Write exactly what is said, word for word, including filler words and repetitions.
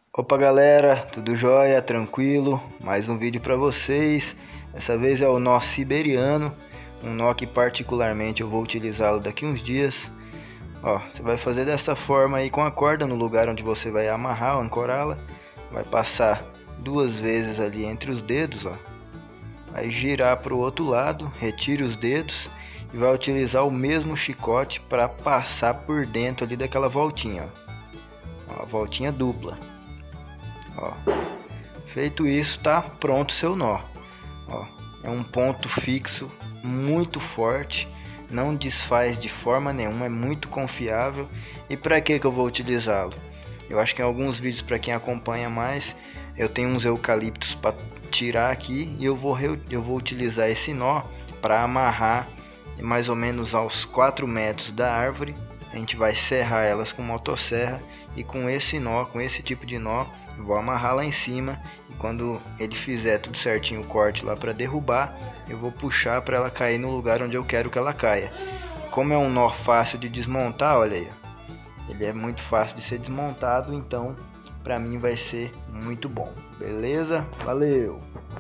Opa galera, tudo jóia? Tranquilo? Mais um vídeo para vocês. Dessa vez é o nó siberiano, um nó que particularmente eu vou utilizá-lo daqui uns dias. Ó, você vai fazer dessa forma aí com a corda no lugar onde você vai amarrar ou ancorá-la. Vai passar duas vezes ali entre os dedos, ó. Vai girar para o outro lado, retire os dedos e vai utilizar o mesmo chicote para passar por dentro ali daquela voltinha, ó. Ó, a voltinha dupla. Ó, feito isso, tá pronto o seu nó. Ó, é um ponto fixo muito forte, não desfaz de forma nenhuma, é muito confiável. E para que que eu vou utilizá-lo? Eu acho que em alguns vídeos, para quem acompanha mais, eu tenho uns eucaliptos para tirar aqui e eu vou eu vou utilizar esse nó para amarrar mais ou menos aos quatro metros da árvore. A gente vai serrar elas com motosserra e com esse nó, com esse tipo de nó, eu vou amarrar lá em cima e quando ele fizer tudo certinho o corte lá para derrubar, eu vou puxar para ela cair no lugar onde eu quero que ela caia. Como é um nó fácil de desmontar, olha aí, ele é muito fácil de ser desmontado, então para mim vai ser muito bom. Beleza? Valeu!